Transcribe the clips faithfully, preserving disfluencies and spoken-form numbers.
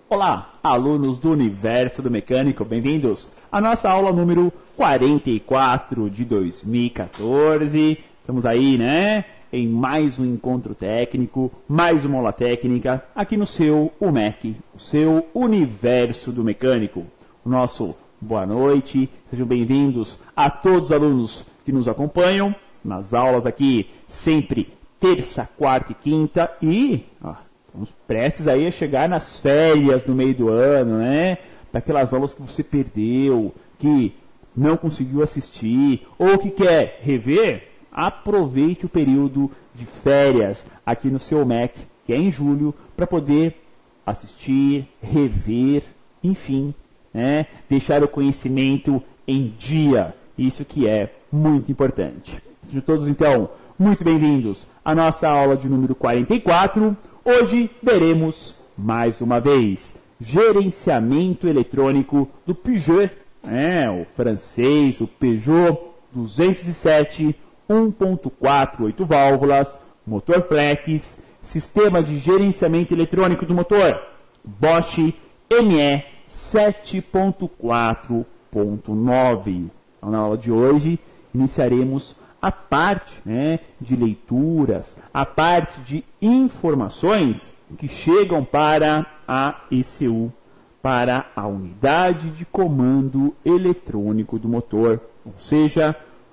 Olá, alunos do Universo do Mecânico, bem-vindos à nossa aula número quarenta e quatro de dois mil e quatorze. Estamos aí, né, em mais um encontro técnico, mais uma aula técnica, aqui no seu U M E C, o seu Universo do Mecânico. O nosso boa noite, sejam bem-vindos a todos os alunos que nos acompanham nas aulas aqui, sempre terça, quarta e quinta, e ó, estamos prestes aí a chegar nas férias no meio do ano, né? Daquelas aulas que você perdeu, que não conseguiu assistir, ou que quer rever, aproveite o período de férias aqui no seu U M E C, que é em julho, para poder assistir, rever, enfim, né? Deixar o conhecimento em dia, isso que é muito importante. Sejam todos, então, muito bem-vindos à nossa aula de número quarenta e quatro. Hoje veremos, mais uma vez, gerenciamento eletrônico do Peugeot, é, o francês, o Peugeot duzentos e sete, um ponto quatro, oito válvulas, motor flex, sistema de gerenciamento eletrônico do motor, Bosch M E sete ponto quatro ponto nove. Então, na aula de hoje, iniciaremos a parte, né, de leituras, a parte de informações que chegam para a E C U, para a unidade de comando eletrônico do motor, ou seja,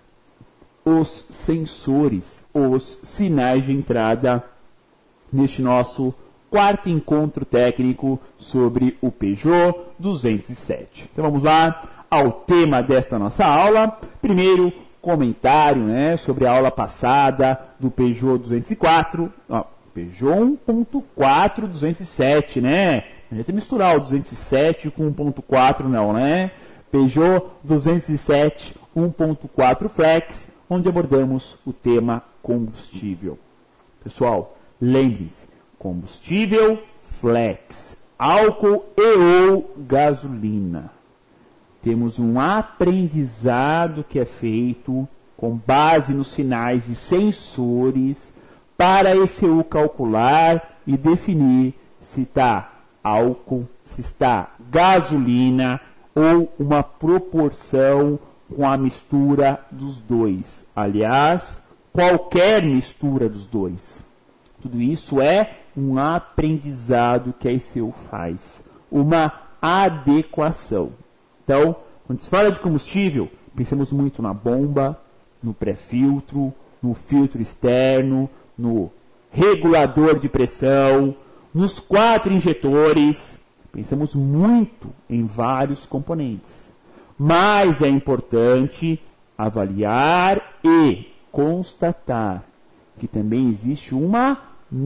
os sensores, os sinais de entrada neste nosso quarto encontro técnico sobre o Peugeot duzentos e sete. Então vamos lá ao tema desta nossa aula. Primeiro, comentário, né, sobre a aula passada do Peugeot duzentos e quatro, ó, Peugeot um ponto quatro duzentos e sete, né? Não adianta misturar o duzentos e sete com um ponto quatro não, né? Peugeot duzentos e sete um ponto quatro Flex, onde abordamos o tema combustível. Pessoal, lembre-se, combustível flex, álcool e ou gasolina. Temos um aprendizado que é feito com base nos sinais de sensores para a E C U calcular e definir se está álcool, se está gasolina ou uma proporção com a mistura dos dois. Aliás, qualquer mistura dos dois. Tudo isso é um aprendizado que a E C U faz, uma adequação. Então, quando se fala de combustível, pensamos muito na bomba, no pré-filtro, no filtro externo, no regulador de pressão, nos quatro injetores. Pensamos muito em vários componentes. Mas é importante avaliar e constatar que também existe uma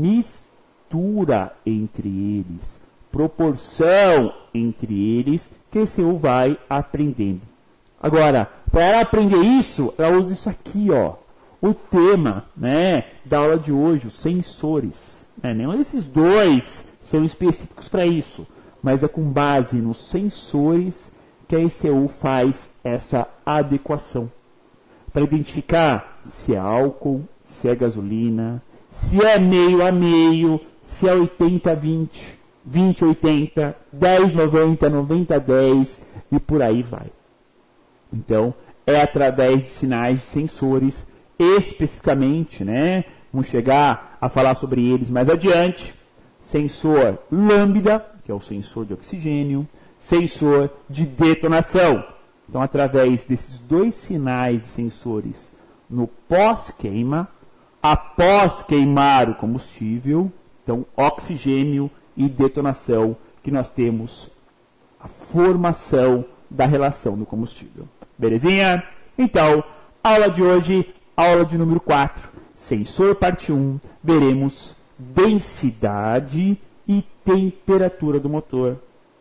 mistura entre eles, proporção entre eles, que a E C U vai aprendendo. Agora, para aprender isso, ela usa isso aqui, ó, o tema, né, da aula de hoje, os sensores. Né? Nenhum desses dois são específicos para isso, mas é com base nos sensores que a E C U faz essa adequação. Para identificar se é álcool, se é gasolina, se é meio a meio, se é oitenta a vinte, vinte a oitenta, dez a noventa, noventa a dez e por aí vai. Então, é através de sinais de sensores, especificamente, né? Vamos chegar a falar sobre eles mais adiante. Sensor lambda, que é o sensor de oxigênio, sensor de detonação. Então, através desses dois sinais de sensores no pós-queima, após queimar o combustível, então, oxigênio e detonação, que nós temos a formação da relação do combustível. Belezinha? Então, aula de hoje, aula de número quatro, sensor parte um, veremos densidade e temperatura do motor.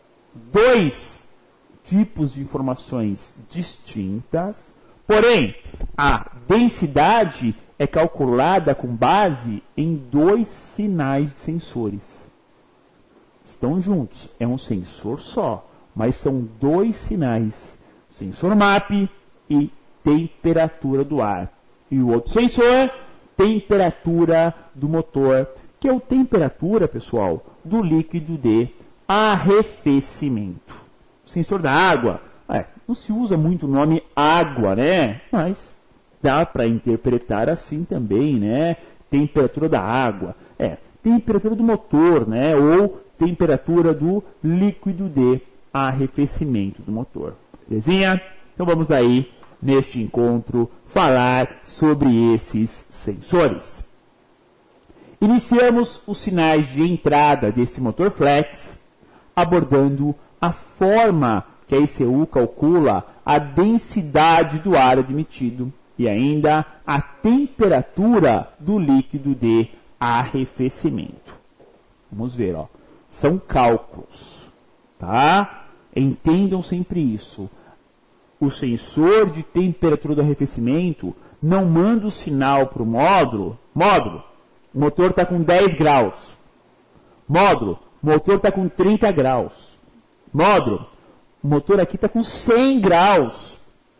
Dois tipos de informações distintas, porém, a densidade é calculada com base em dois sinais de sensores. Estão juntos, é um sensor só, mas são dois sinais, sensor M A P e temperatura do ar. E o outro sensor, temperatura do motor, que é a temperatura, pessoal, do líquido de arrefecimento. Sensor da água, é, não se usa muito o nome água, né? Mas dá para interpretar assim também, né? Temperatura da água, é, temperatura do motor, né? Ou temperatura do líquido de arrefecimento do motor. Belezinha? Então vamos aí, neste encontro, falar sobre esses sensores. Iniciamos os sinais de entrada desse motor flex, abordando a forma que a E C U calcula a densidade do ar admitido e ainda a temperatura do líquido de arrefecimento. Vamos ver, ó. São cálculos, tá? Entendam sempre isso. O sensor de temperatura do arrefecimento não manda o sinal para o módulo. Módulo, o motor está com dez graus. Módulo, o motor está com trinta graus. Módulo, o motor aqui está com cem graus.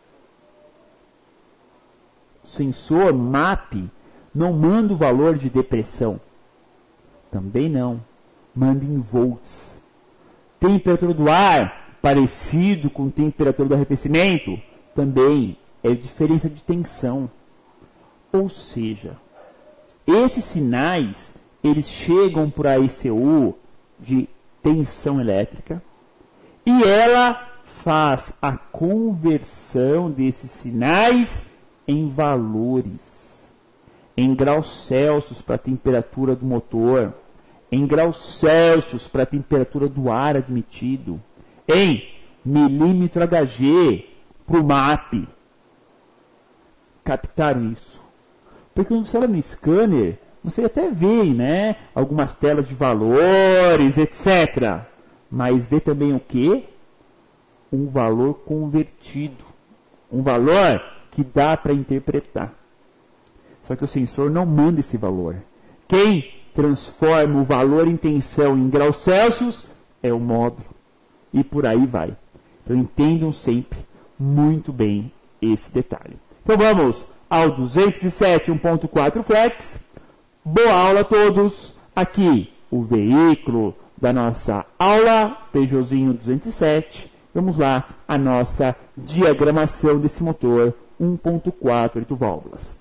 O sensor M A P não manda o valor de depressão. Também não. Manda em volts. Temperatura do ar, parecido com temperatura do arrefecimento, também é diferença de tensão. Ou seja, esses sinais, eles chegam para a E C U de tensão elétrica e ela faz a conversão desses sinais em valores, em graus Celsius para a temperatura do motor, em graus Celsius para a temperatura do ar admitido, em milímetro H G para o M A P. Captaram isso? Porque quando você olha no scanner, você até vê, né, algumas telas de valores, etcétera. Mas vê também o quê? Um valor convertido. Um valor que dá para interpretar. Só que o sensor não manda esse valor. Quem transforma o valor em tensão em graus Celsius é o módulo. E por aí vai. Então entendam sempre muito bem esse detalhe. Então vamos ao duzentos e sete ponto quatro Flex. Boa aula a todos. Aqui o veículo da nossa aula, Peugeotzinho duzentos e sete. Vamos lá, a nossa diagramação desse motor um ponto quatro, oito válvulas.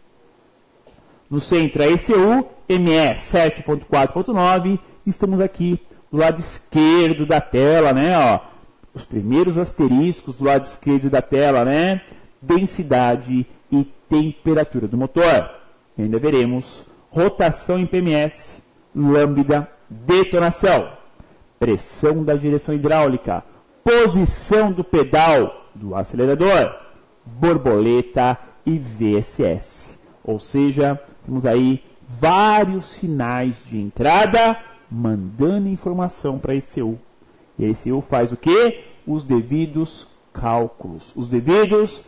No centro a E C U, M E sete ponto quatro ponto nove. Estamos aqui do lado esquerdo da tela, né? Ó, os primeiros asteriscos do lado esquerdo da tela, né? Densidade e temperatura do motor. E ainda veremos rotação em P M S, lambda, detonação, pressão da direção hidráulica, posição do pedal do acelerador, borboleta e V S S. Ou seja, temos aí vários sinais de entrada mandando informação para a E C U. E a E C U faz o quê? Os devidos cálculos, os devidos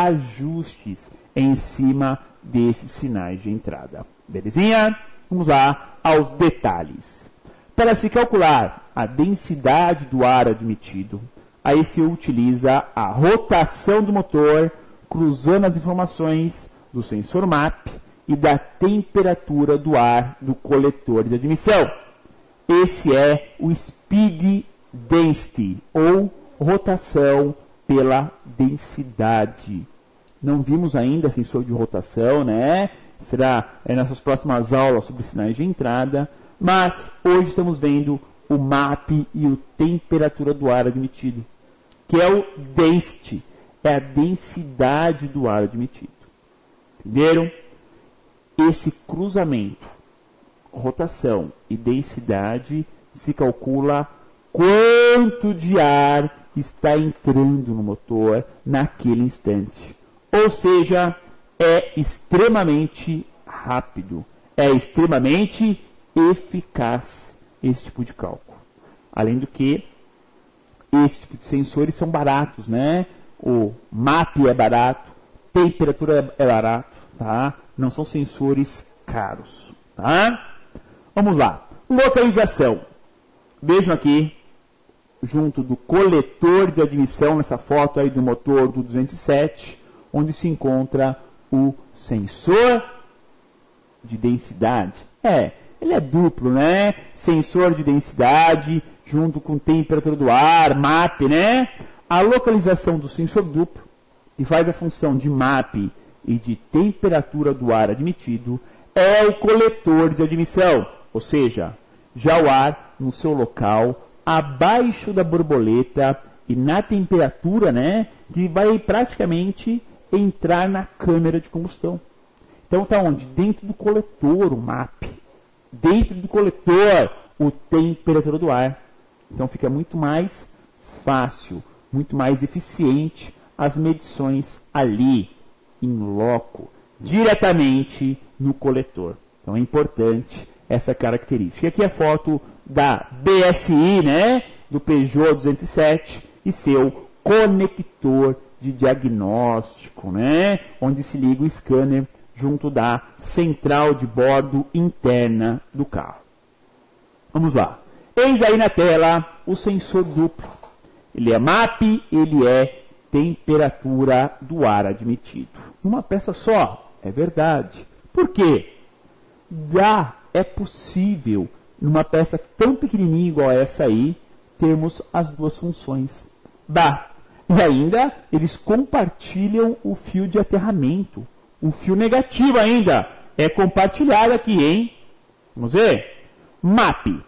ajustes em cima desses sinais de entrada. Belezinha? Vamos lá aos detalhes. Para se calcular a densidade do ar admitido, a E C U utiliza a rotação do motor cruzando as informações do sensor M A P e da temperatura do ar do coletor de admissão. Esse é o Speed Density, ou rotação pela densidade. Não vimos ainda sensor de rotação, né? Será é, nessas próximas aulas sobre sinais de entrada, mas hoje estamos vendo o M A P e a temperatura do ar admitido, que é o Density, é a densidade do ar admitido. Entenderam? Esse cruzamento, rotação e densidade, se calcula quanto de ar está entrando no motor naquele instante. Ou seja, é extremamente rápido, é extremamente eficaz esse tipo de cálculo. Além do que, esse tipo de sensores são baratos, né? O M A P é barato, temperatura é barato, tá? Não são sensores caros, tá? Vamos lá. Localização. Vejam aqui, junto do coletor de admissão, nessa foto aí do motor do duzentos e sete, onde se encontra o sensor de densidade. É, ele é duplo, né? Sensor de densidade junto com temperatura do ar, M A P, né? A localização do sensor duplo, que faz a função de M A P e de temperatura do ar admitido, é o coletor de admissão, ou seja, já o ar no seu local, abaixo da borboleta e na temperatura, né, que vai praticamente entrar na câmara de combustão. Então está onde? Dentro do coletor o M A P. Dentro do coletor o temperatura do ar. Então fica muito mais fácil, muito mais eficiente as medições ali, em loco, diretamente no coletor. Então é importante essa característica. Aqui é a foto da B S I, né, do Peugeot duzentos e sete e seu conector de diagnóstico, né, onde se liga o scanner junto da central de bordo interna do carro. Vamos lá. Eis aí na tela o sensor duplo. Ele é M A P, ele é temperatura do ar admitido. Numa peça só, é verdade. Por quê? Dá, é possível, numa peça tão pequenininha igual essa aí, termos as duas funções. Dá. E ainda, eles compartilham o fio de aterramento. O fio negativo ainda é compartilhado aqui, hein? Vamos ver? M A P.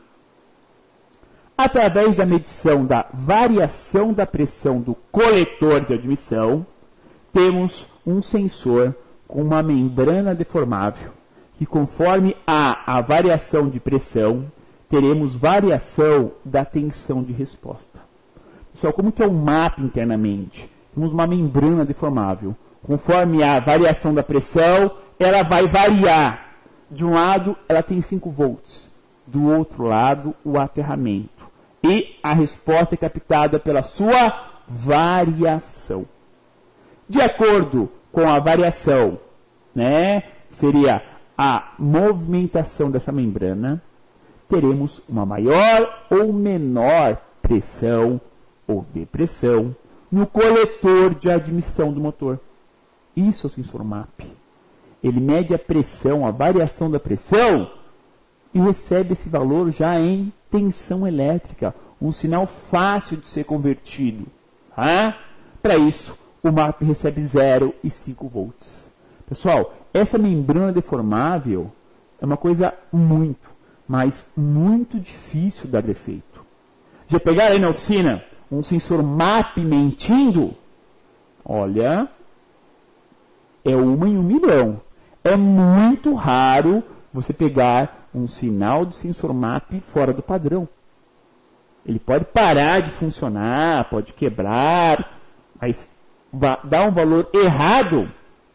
Através da medição da variação da pressão do coletor de admissão, temos um sensor com uma membrana deformável, que conforme há a variação de pressão, teremos variação da tensão de resposta. Pessoal, como que é o M A P internamente? Temos uma membrana deformável. Conforme a variação da pressão, ela vai variar. De um lado, ela tem cinco volts. Do outro lado, o aterramento. E a resposta é captada pela sua variação. De acordo com a variação, né, seria a movimentação dessa membrana, teremos uma maior ou menor pressão ou depressão no coletor de admissão do motor. Isso é o sensor M A P. Ele mede a pressão, a variação da pressão e recebe esse valor já em tensão elétrica, um sinal fácil de ser convertido. Tá? Para isso, o M A P recebe zero e cinco volts. Pessoal, essa membrana deformável é uma coisa muito, mas muito difícil de dar defeito. Já pegaram aí na oficina um sensor M A P mentindo? Olha, é uma em um milhão. É muito raro você pegar um sinal de sensor M A P fora do padrão. Ele pode parar de funcionar, pode quebrar, mas dar um valor errado,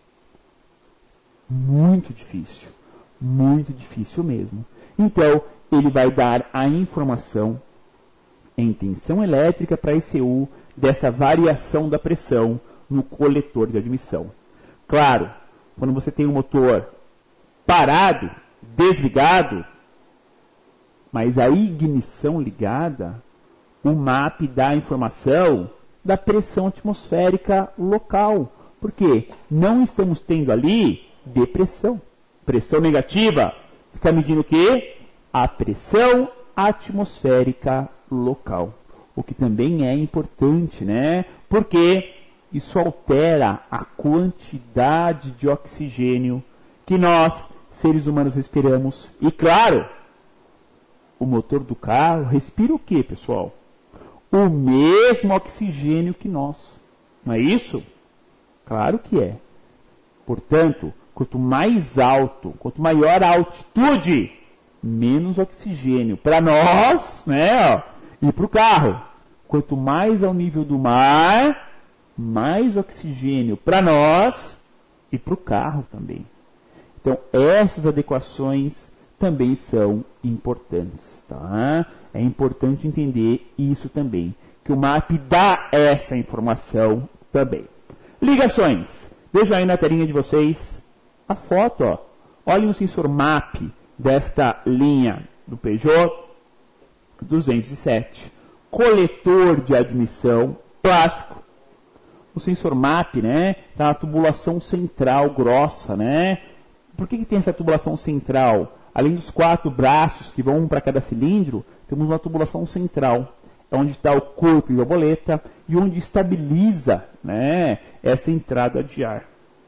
muito difícil. Muito difícil mesmo. Então, ele vai dar a informação em tensão elétrica para I C U dessa variação da pressão no coletor de admissão. Claro, quando você tem um motor parado, desligado, mas a ignição ligada, o M A P dá a informação da pressão atmosférica local. Por quê? Não estamos tendo ali depressão. Pressão negativa está medindo o quê? A pressão atmosférica local. O que também é importante, né? Porque isso altera a quantidade de oxigênio que nós, seres humanos, respiramos. E claro, o motor do carro respira o quê, pessoal? O mesmo oxigênio que nós. Não é isso? Claro que é. Portanto, quanto mais alto, quanto maior a altitude, menos oxigênio para nós, né, ó, e para o carro. Quanto mais ao nível do mar, mais oxigênio para nós e para o carro também. Então, essas adequações também são importantes. Tá? É importante entender isso também, que o M A P dá essa informação também. Ligações. Vejam aí na telinha de vocês a foto. Ó. Olhem o sensor M A P desta linha do Peugeot duzentos e sete. Coletor de admissão plástico. O sensor M A P, né, tá na tubulação central grossa, né? Por que que tem essa tubulação central? além dos quatro braços que vão para cada cilindro, temos uma tubulação central, onde está o corpo de borboleta e onde estabiliza, né, essa entrada de ar.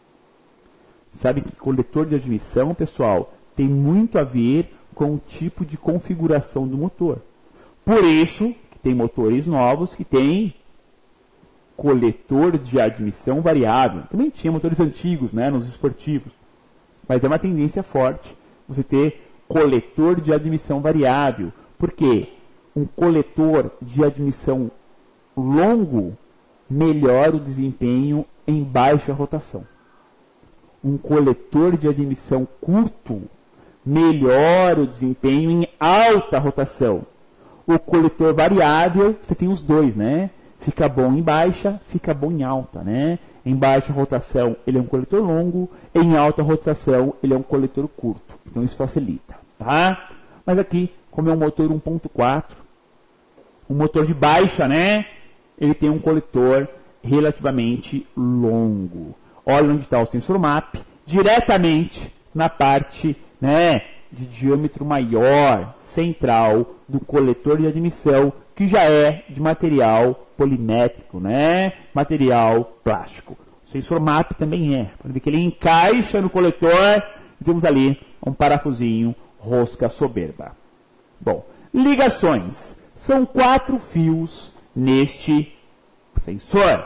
Sabe que coletor de admissão, pessoal, tem muito a ver com o tipo de configuração do motor. Por isso, que tem motores novos que têm coletor de admissão variável. Também tinha motores antigos, né, nos esportivos. Mas é uma tendência forte você ter coletor de admissão variável. Por quê? Um coletor de admissão longo melhora o desempenho em baixa rotação. Um coletor de admissão curto melhora o desempenho em alta rotação. O coletor variável, você tem os dois, né? Fica bom em baixa, fica bom em alta, né? Em baixa rotação, ele é um coletor longo, em alta rotação, ele é um coletor curto. Então isso facilita, tá? Mas aqui, como é um motor um ponto quatro, um motor de baixa, né? Ele tem um coletor relativamente longo. Olha onde está o sensor M A P, diretamente na parte, né, de diâmetro maior, central, do coletor de admissão, que já é de material polimétrico, né? Material plástico. O sensor M A P também é. Pode ver que ele encaixa no coletor e temos ali um parafusinho rosca soberba. Bom, ligações. São quatro fios neste sensor.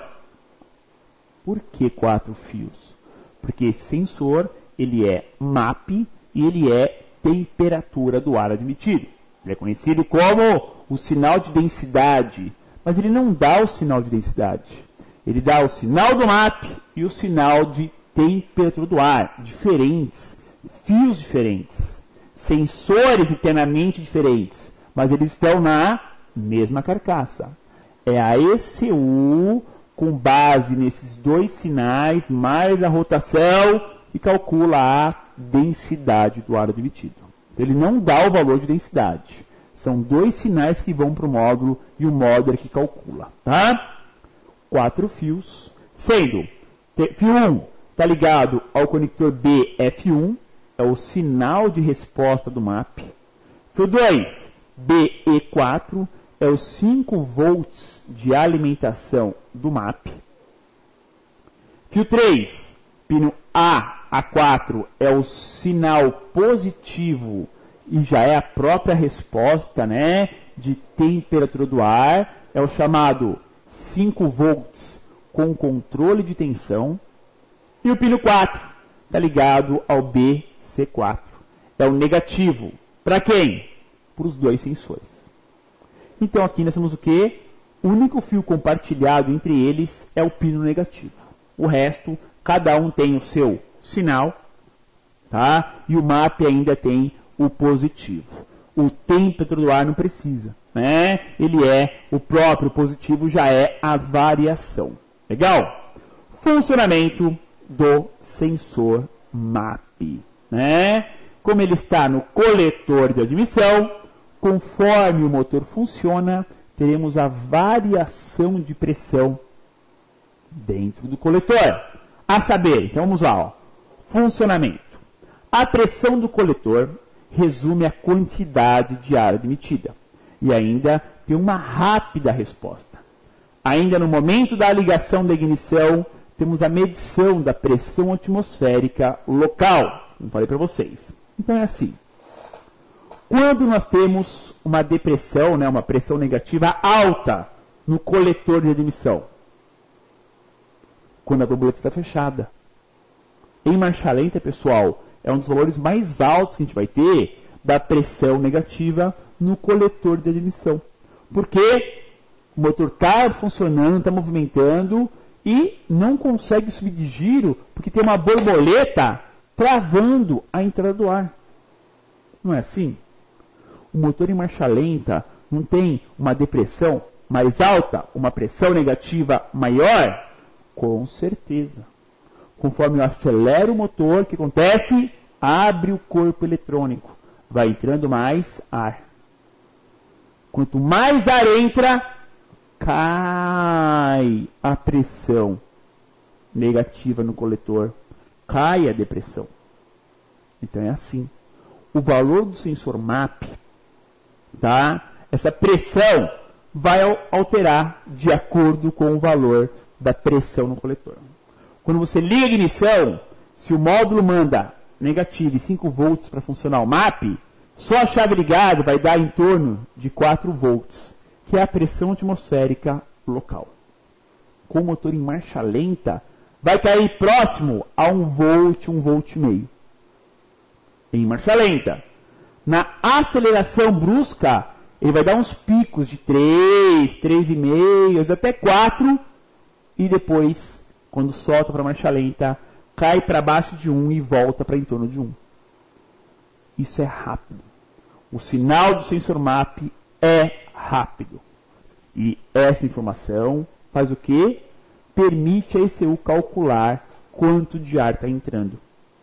Por que quatro fios? Porque esse sensor ele é M A P e ele é temperatura do ar admitido. Ele é conhecido como o sinal de densidade, mas ele não dá o sinal de densidade. Ele dá o sinal do M A P e o sinal de temperatura do ar, diferentes, fios diferentes, sensores internamente diferentes, mas eles estão na mesma carcaça. É a E C U, com base nesses dois sinais, mais a rotação, que calcula a densidade do ar admitido. Ele não dá o valor de densidade. São dois sinais que vão para o módulo e o módulo é que calcula, tá? Quatro fios, sendo fio um está ligado ao conector B F um, é o sinal de resposta do M A P. Fio dois, B E quatro, é os cinco volts de alimentação do M A P. Fio três, pino A A quatro, é o sinal positivo e já é a própria resposta, né, de temperatura do ar, é o chamado cinco volts com controle de tensão. E o pino quatro está ligado ao B C quatro, é o negativo. Para quem? Para os dois sensores. Então aqui nós temos o quê? O único fio compartilhado entre eles é o pino negativo. O resto, cada um tem o seu sinal, tá? E o M A P ainda tem o positivo. O temperatura do ar não precisa, né? Ele é o próprio positivo, já é a variação. Legal? Funcionamento do sensor M A P, né? Como ele está no coletor de admissão, conforme o motor funciona, teremos a variação de pressão dentro do coletor. A saber, então vamos lá, ó. Funcionamento. A pressão do coletor resume a quantidade de ar admitida e ainda tem uma rápida resposta. Ainda no momento da ligação da ignição, temos a medição da pressão atmosférica local, como falei para vocês. Então é assim. Quando nós temos uma depressão, né, uma pressão negativa alta no coletor de admissão, quando a borboleta está fechada. Em marcha lenta, pessoal, é um dos valores mais altos que a gente vai ter da pressão negativa no coletor de admissão. Porque o motor está funcionando, está movimentando e não consegue subir de giro porque tem uma borboleta travando a entrada do ar. Não é assim? O motor em marcha lenta não tem uma depressão mais alta, uma pressão negativa maior? Com certeza. Conforme eu acelero o motor, o que acontece? Abre o corpo eletrônico. Vai entrando mais ar. Quanto mais ar entra, cai a pressão negativa no coletor. Cai a depressão. Então é assim. o valor do sensor M A P, tá? Essa pressão vai alterar de acordo com o valor da pressão no coletor. Quando você liga a ignição, se o módulo manda negativo e cinco volts para funcionar o M A P, só a chave ligada vai dar em torno de quatro volts, que é a pressão atmosférica local. Com o motor em marcha lenta, vai cair próximo a um volt, um volt e meio. Em marcha lenta. Na aceleração brusca, ele vai dar uns picos de três, três vírgula cinco, até quatro, e depois, quando solta para marcha lenta, cai para baixo de um e volta para em torno de um. Isso é rápido. O sinal do sensor M A P é rápido. E essa informação faz o quê? Permite a E C U calcular quanto de ar está entrando.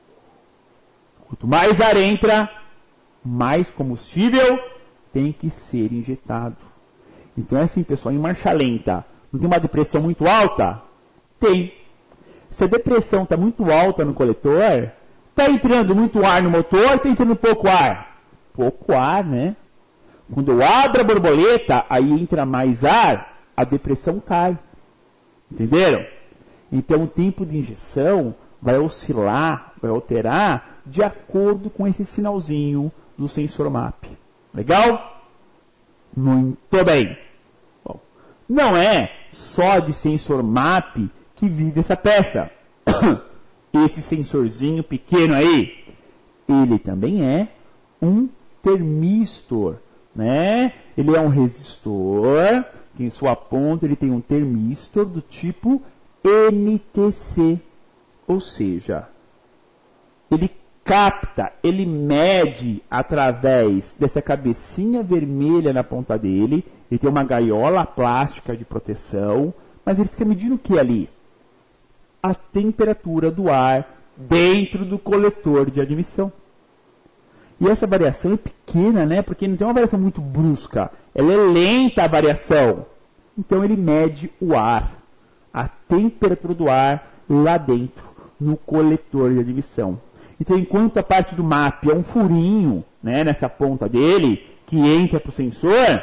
Quanto mais ar entra, mais combustível tem que ser injetado. Então é assim, pessoal, em marcha lenta, não tem uma depressão muito alta? Tem. Se a depressão está muito alta no coletor, está entrando muito ar no motor, está entrando pouco ar? Pouco ar, né? Quando eu abro a borboleta, aí entra mais ar, a depressão cai. Entenderam? Então o tempo de injeção vai oscilar, vai alterar de acordo com esse sinalzinho do sensor M A P. Legal? Muito bem. Bom, não é só de sensor M A P que vive essa peça. Esse sensorzinho pequeno aí, ele também é um termistor, né? Ele é um resistor, que em sua ponta ele tem um termistor do tipo N T C, ou seja, ele capta, ele mede através dessa cabecinha vermelha na ponta dele, ele tem uma gaiola plástica de proteção, mas ele fica medindo o que ali? A temperatura do ar dentro do coletor de admissão. E essa variação é pequena, né? Porque não tem uma variação muito brusca. Ela é lenta a variação. Então ele mede o ar, a temperatura do ar lá dentro, no coletor de admissão. Então enquanto a parte do M A P é um furinho, né, nessa ponta dele, que entra para o sensor,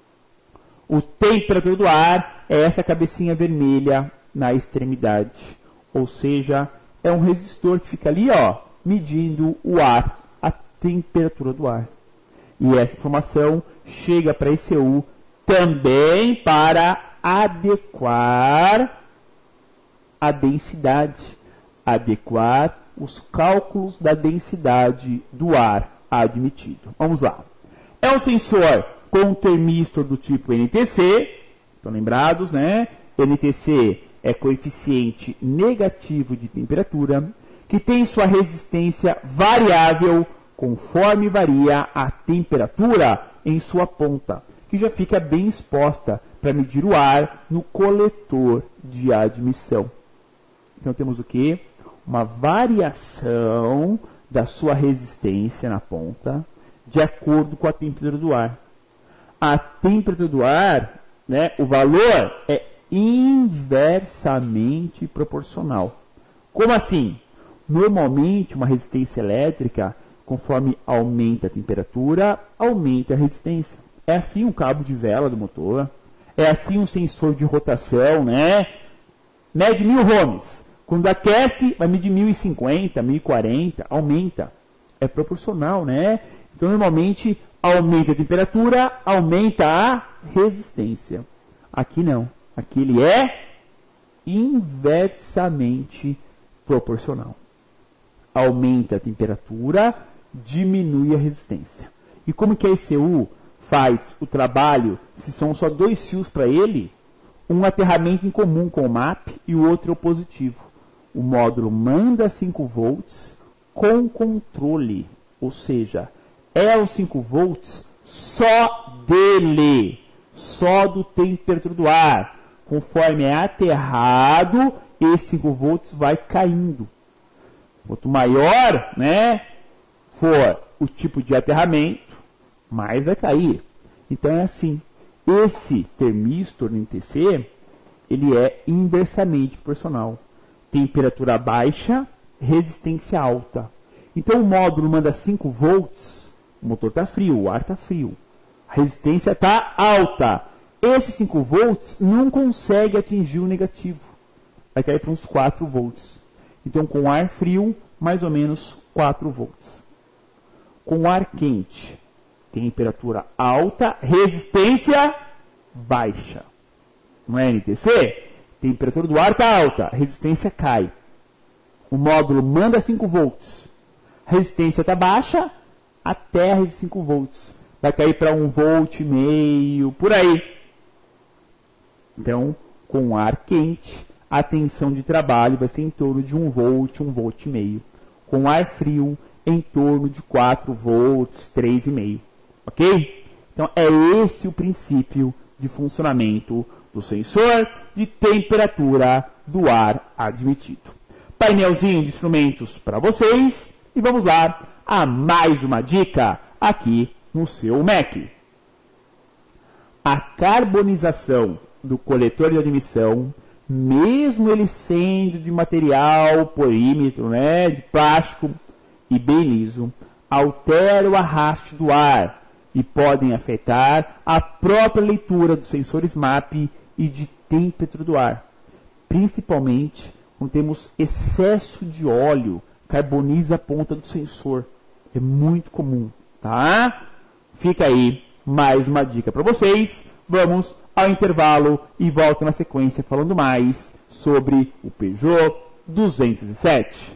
o temperatura do ar é essa cabecinha vermelha na extremidade. Ou seja, é um resistor que fica ali, ó, medindo o ar, a temperatura do ar. E essa informação chega para a E C U também para adequar a densidade, adequar os cálculos da densidade do ar admitido. Vamos lá. É um sensor com um termistor do tipo N T C, estão lembrados, né? N T C é coeficiente negativo de temperatura, que tem sua resistência variável conforme varia a temperatura em sua ponta, que já fica bem exposta para medir o ar no coletor de admissão. Então temos o quê? Uma variação da sua resistência na ponta de acordo com a temperatura do ar. A temperatura do ar, né, o valor é inversamente proporcional. Como assim? Normalmente, uma resistência elétrica, conforme aumenta a temperatura, aumenta a resistência. É assim um cabo de vela do motor, é assim um sensor de rotação, né? Mede mil ohms. Quando aquece, vai medir mil e cinquenta, mil e quarenta, aumenta. É proporcional, né? Então, normalmente, aumenta a temperatura, aumenta a resistência. Aqui não. Aqui ele é inversamente proporcional. Aumenta a temperatura, diminui a resistência. E como que a E C U faz o trabalho, se são só dois fios para ele, um aterramento em comum com o M A P e o outro é o positivo. O módulo manda cinco volts com controle, ou seja, é os cinco volts só dele, só do temperatura do ar. Conforme é aterrado, esses cinco volts vai caindo. Quanto maior, né, for o tipo de aterramento, mais vai cair. Então é assim. Esse termistor no N T C, ele é inversamente proporcional. Temperatura baixa, resistência alta. Então o módulo manda cinco volts, o motor está frio, o ar está frio. A resistência está alta. Esses cinco volts não consegue atingir o negativo. Vai cair para uns quatro volts. Então com ar frio, mais ou menos quatro volts. Com ar quente, temperatura alta, resistência baixa. Não é N T C? Temperatura do ar está alta, resistência cai. O módulo manda cinco volts. Resistência está baixa, até cinco volts. Vai cair para um volt e meio, por aí. Então, com ar quente, a tensão de trabalho vai ser em torno de um volt, um volt e meio. Com ar frio, em torno de quatro volts, três e meio. Ok? Então, é esse o princípio de funcionamento do sensor de temperatura do ar admitido. Painelzinho de instrumentos para vocês. E vamos lá a mais uma dica aqui no seu Mac. A carbonização do coletor de admissão, mesmo ele sendo de material polímetro, né, de plástico e bem liso, altera o arraste do ar e podem afetar a própria leitura dos sensores M A P e de temperatura do ar. Principalmente quando temos excesso de óleo, carboniza a ponta do sensor. É muito comum, tá? Fica aí mais uma dica para vocês. Vamos ao intervalo e volto na sequência falando mais sobre o Peugeot duzentos e sete.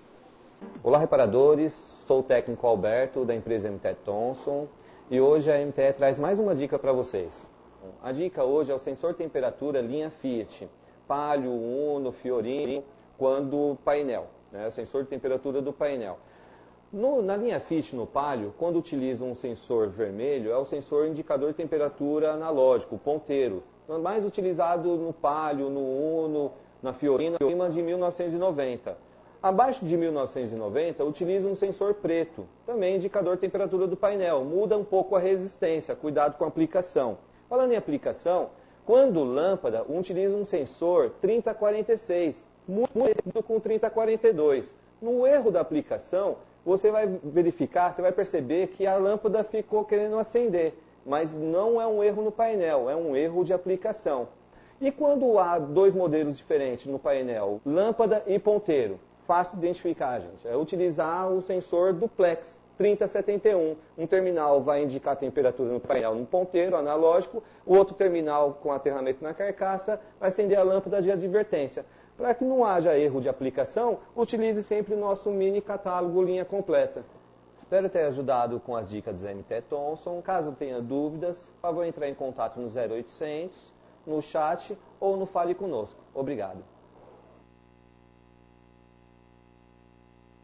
Olá, reparadores. Sou o técnico Alberto da empresa M T E Thomson e hoje a M T E traz mais uma dica para vocês. A dica hoje é o sensor temperatura linha Fiat, Palio, Uno, Fiorino, quando painel, né? O sensor de temperatura do painel. No, na linha Fiat, no Palio, quando utiliza um sensor vermelho, é o sensor indicador de temperatura analógico, ponteiro. Mais utilizado no Palio, no Uno, na Fiorino, acima de mil novecentos e noventa. Abaixo de mil novecentos e noventa, utiliza um sensor preto, também indicador de temperatura do painel. Muda um pouco a resistência, cuidado com a aplicação. Falando em aplicação, quando lâmpada, utiliza um sensor trinta quarenta e seis, muito parecido com trinta quarenta e dois. No erro da aplicação, você vai verificar, você vai perceber que a lâmpada ficou querendo acender, mas não é um erro no painel, é um erro de aplicação. E quando há dois modelos diferentes no painel, lâmpada e ponteiro, fácil de identificar, gente, é utilizar o sensor duplex trinta setenta e um. Um terminal vai indicar a temperatura no painel no ponteiro analógico, o outro terminal com aterramento na carcaça vai acender a lâmpada de advertência. Para que não haja erro de aplicação, utilize sempre o nosso mini catálogo linha completa. Espero ter ajudado com as dicas da M T E Thomson. Caso tenha dúvidas, por favor entrar em contato no zero oitocentos, no chat ou no Fale Conosco. Obrigado.